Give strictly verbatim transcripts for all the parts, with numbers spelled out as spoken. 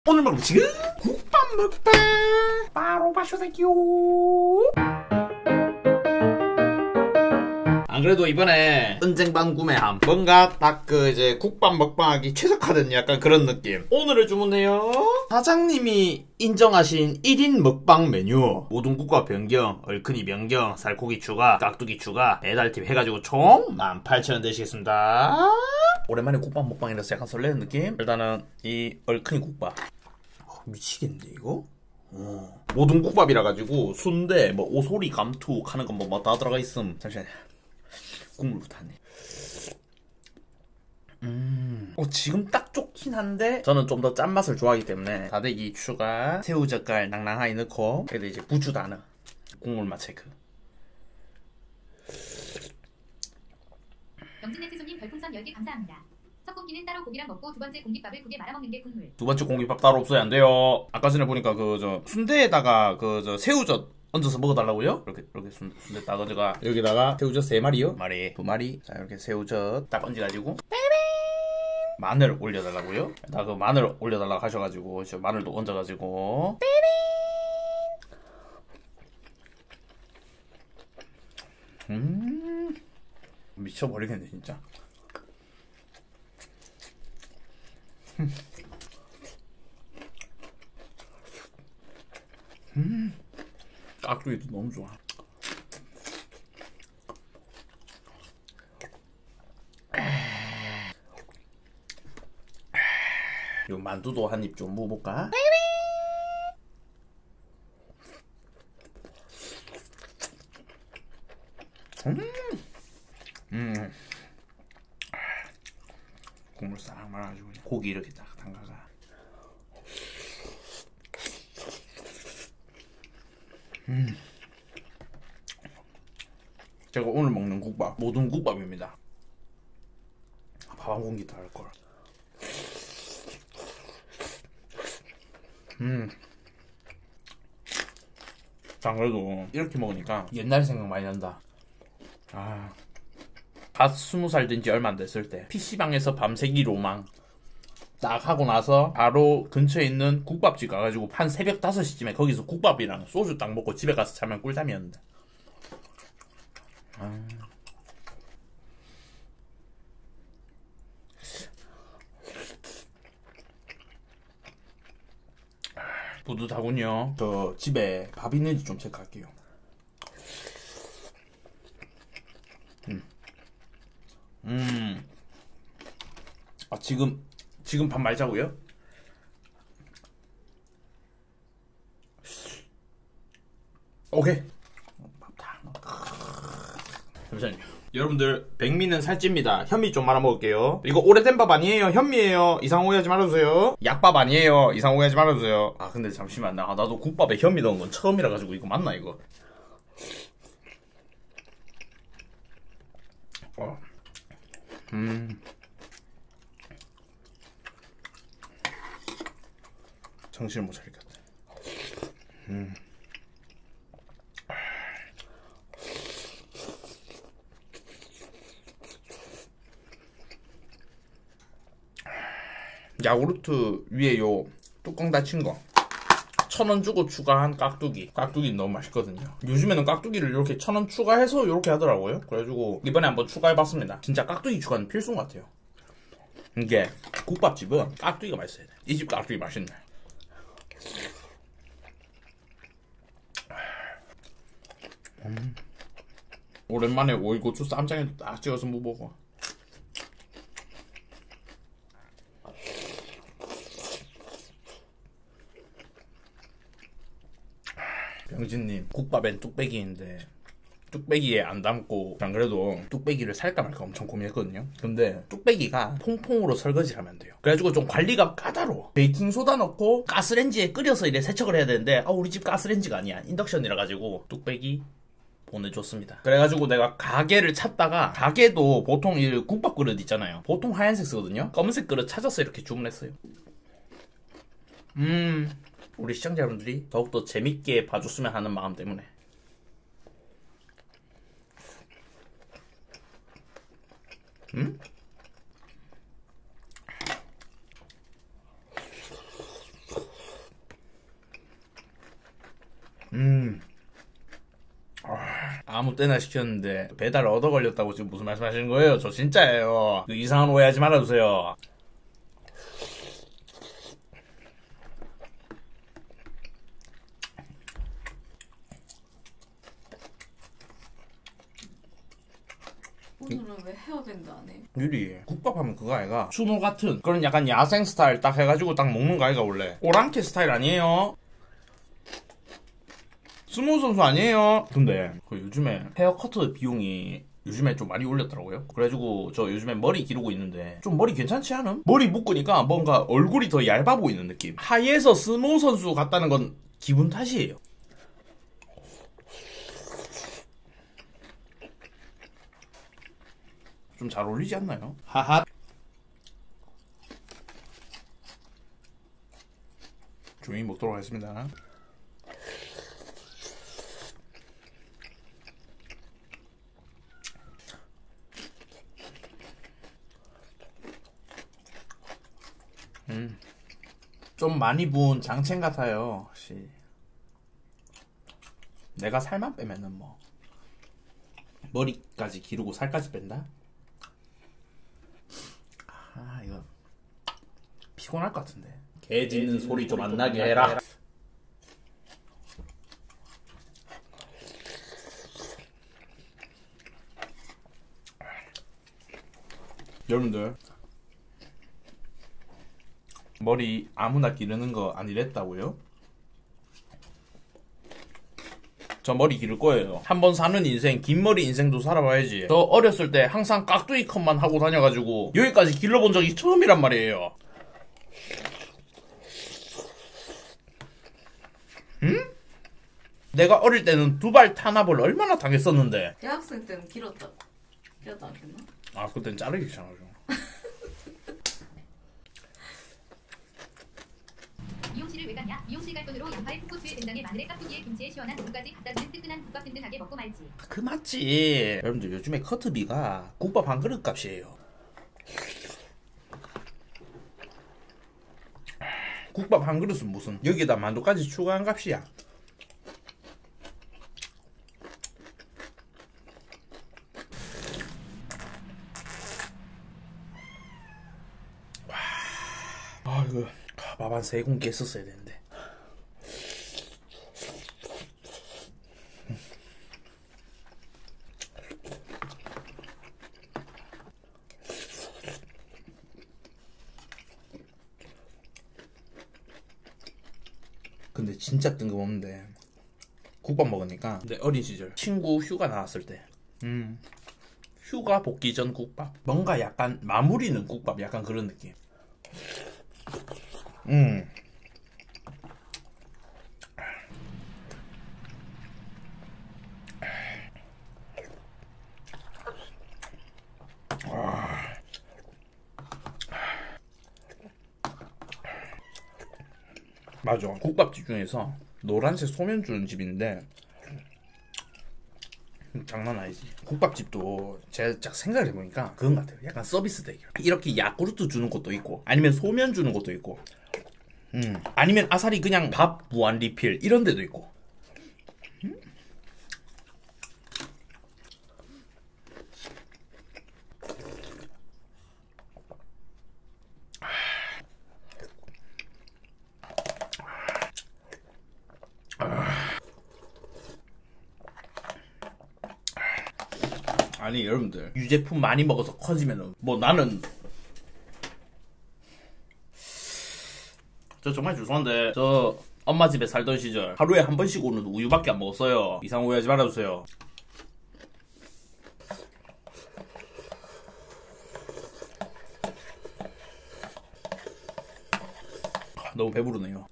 오늘 먹는 지금 국밥 먹방 바로 마셔대기요. 안 그래도 이번에 은쟁반 구매함 뭔가 딱 그 이제 국밥 먹방하기 최적화된 약간 그런 느낌. 오늘을 주문해요. 사장님이 인정하신 일 인 먹방 메뉴 모든 국밥 변경, 얼큰이 변경, 살코기 추가, 깍두기 추가, 배달팁 해가지고 총 만 팔천 원 되시겠습니다. 오랜만에 국밥 먹방이라서 약간 설레는 느낌. 일단은 이 얼큰이 국밥 어, 미치겠는데 이거? 어. 모든 국밥이라 가지고 순대, 뭐 오소리, 감투 하는 건 뭐 다 들어가 있음. 잠시만요. 국물부터 하네. 음. 어, 지금 딱 좋긴 한데 저는 좀 더 짠맛을 좋아하기 때문에 다대기 추가, 새우젓갈 낭낭하게 넣고, 그래도 이제 부추 다 넣어. 국물맛 체크. 영진네트 손님 별풍선 열 개 감사합니다. 첫 공기는 따로 고기랑 먹고 두 번째 공깃밥을 국에 말아먹는 게 국물. 두 번째 공깃밥 따로 없어요. 안 돼요. 아까 전에 보니까 그 저 순대에다가 그 저 새우젓 얹어서 먹어달라고요? 이렇게 이렇게 순, 순대 딱 얹어가 여기다가 새우젓 세 마리요? 마리 두 마리. 자 이렇게 새우젓 딱 얹어가지고 마늘 올려달라고요? 나 그 마늘 올려달라고 하셔가지고 저 마늘도 얹어가지고 음 미쳐버리겠네 진짜. 음 깍두기도 너무 좋아. 요 만두도 한 입 좀 먹어볼까? 음, 음, 국물 싹 말아가지고 고기 이렇게 딱 담가가. 음, 제가 오늘 먹는 국밥 모든 국밥입니다. 밥 한 공기 더 할 걸. 음. 자, 그래도 이렇게 먹으니까 옛날 생각 많이 난다. 아, 갓 스무 살 된 지 얼마 안 됐을 때 피시방에서 밤새기 로망 딱 하고 나서 바로 근처에 있는 국밥집 가가지고 한 새벽 다섯 시쯤에 거기서 국밥이랑 소주 딱 먹고 집에 가서 자면 꿀잠이었는데. 아. 뿌듯하군요. 저 집에 밥 있는지 좀 체크할게요. 음. 음. 아, 지금, 지금 밥 말자고요? 오케이. 밥 다 넣어. 잠시만요. 여러분들, 백미는 살찝니다. 현미 좀 말아 먹을게요. 이거 오래된 밥 아니에요. 현미예요. 이상 오해하지 말아주세요. 약밥 아니에요. 이상 오해하지 말아주세요. 아, 근데 잠시만. 나, 나도 국밥에 현미 넣은 건 처음이라 가지고 이거 맞나 이거? 어. 음. 정신을 못 차리겠다. 음. 야구르트 위에 요 뚜껑 닫힌 거 천 원 주고 추가한 깍두기. 깍두기 너무 맛있거든요. 요즘에는 깍두기를 이렇게 천 원 추가해서 이렇게 하더라고요. 그래가지고 이번에 한번 추가해봤습니다. 진짜 깍두기 추가는 필수인 것 같아요. 이게 국밥집은 깍두기가 맛있어야 돼. 이 집 깍두기 맛있네. 음. 오랜만에 오이고추 쌈장에도 딱 찍어서 먹어보고. 병진님, 국밥엔 뚝배기인데 뚝배기에 안 담고 안 그래도 뚝배기를 살까 말까 엄청 고민했거든요. 근데 뚝배기가 퐁퐁으로 설거지를 하면 돼요. 그래가지고 좀 관리가 까다로워. 베이킹소다 넣고 가스레인지에 끓여서 이래 세척을 해야 되는데 아 우리 집 가스레인지가 아니야. 인덕션이라 가지고 뚝배기 보내줬습니다. 그래가지고 내가 가게를 찾다가 가게도 보통 이 국밥 그릇 있잖아요. 보통 하얀색 쓰거든요. 검은색 그릇 찾아서 이렇게 주문했어요. 음 우리 시청자 여러분들이 더욱더 재밌게 봐줬으면 하는 마음 때문에. 음? 음. 아무 때나 시켰는데 배달 얻어 걸렸다고 지금 무슨 말씀하시는 거예요? 저 진짜예요. 그 이상한 오해하지 말아주세요. 오늘은 왜 헤어밴드 안 해? 유리 국밥하면 그거 아이가? 추노 같은 그런 약간 야생 스타일 딱 해가지고 딱 먹는 거 아이가 원래? 오랑캐 스타일 아니에요? 스모 선수 아니에요? 근데 그 요즘에 헤어커트 비용이 요즘에 좀 많이 올렸더라고요. 그래가지고 저 요즘에 머리 기르고 있는데 좀 머리 괜찮지 않음? 머리 묶으니까 뭔가 얼굴이 더 얇아 보이는 느낌. 하이에서 스모 선수 같다는 건 기분 탓이에요. 좀 잘 어울리지 않나요? 하하. 조용히 먹도록 하겠습니다. 음, 좀 많이 부은 장첸 같아요. 혹시 내가 살만 빼면은 뭐 머리까지 기르고 살까지 뺀다? 아 이거 피곤할 것 같은데. 개 짖는 소리 좀 안 나게 해라. 여러분들 머리 아무나 기르는 거 아니랬다고요? 저 머리 기를 거예요. 한 번 사는 인생, 긴 머리 인생도 살아봐야지. 저 어렸을 때 항상 깍두기 컷만 하고 다녀가지고 여기까지 길러본 적이 처음이란 말이에요. 응? 내가 어릴 때는 두발 탄압을 얼마나 당했었는데. 대학생 때는 길었다. 길었다 않겠나? 아 그땐 자르기 귀찮아서. 미용실을 왜 갔냐? 미용실 갈 돈으로 양파에 풋고추에 된장에 마늘에 깍두기에 김치에 시원한 두부까지 갖다주는 뜨끈한 국밥 든든하게 먹고 말지. 그 맞지. 여러분들 요즘에 커트비가 국밥 한 그릇 값이에요. 국밥 한 그릇은 무슨 여기다 만두까지 추가한 값이야. 아 이거 밥 한 세 공기 했었어야 되는데. 근데 진짜 뜬금없는데 국밥 먹으니까 내 어린 시절 친구 휴가 나왔을 때 음, 휴가 복귀 전 국밥 뭔가 약간 마무리는 국밥 약간 그런 느낌. 음. 맞아. 국밥집 중에서 노란색 소면 주는 집인데 장난 아니지. 국밥집도 제가 딱 생각을 해보니까 그런 것 같아요. 약간 서비스 대결. 이렇게 야쿠르트 주는 것도 있고 아니면 소면 주는 것도 있고 음. 아니면 아사리 그냥 밥 무한 리필 이런 데도 있고. 음? 아니 여러분들 유제품 많이 먹어서 커지면은 뭐 나는 저 정말 죄송한데 저 엄마 집에 살던 시절 하루에 한 번씩 오는 우유밖에 안 먹었어요. 이상 오해하지 말아주세요. 너무 배부르네요.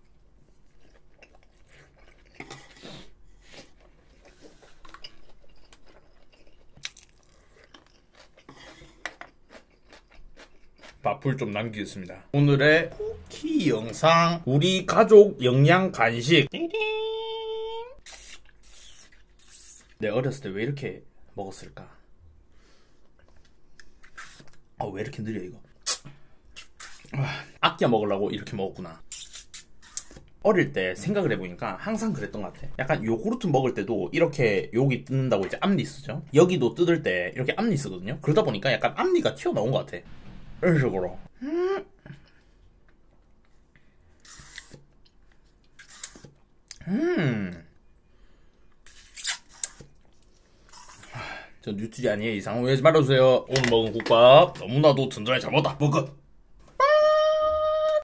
밥풀 좀 남기겠습니다. 오늘의 쿠키 영상 우리 가족 영양 간식. 내 어렸을 때 왜 이렇게 먹었을까? 아, 왜 이렇게 느려 이거? 아, 아껴 먹으려고 이렇게 먹었구나. 어릴 때 생각을 해보니까 항상 그랬던 것 같아. 약간 요구르트 먹을 때도 이렇게 여기 뜯는다고 이제 앞니 쓰죠. 여기도 뜯을 때 이렇게 앞니 쓰거든요. 그러다 보니까 약간 앞니가 튀어나온 것 같아. 이런 식으로. 음. 음. 저 뉴트리 아니에요. 이상 오해하지 말아주세요. 오늘 먹은 국밥 너무나도 든든하게 잘 먹었다. 먹어.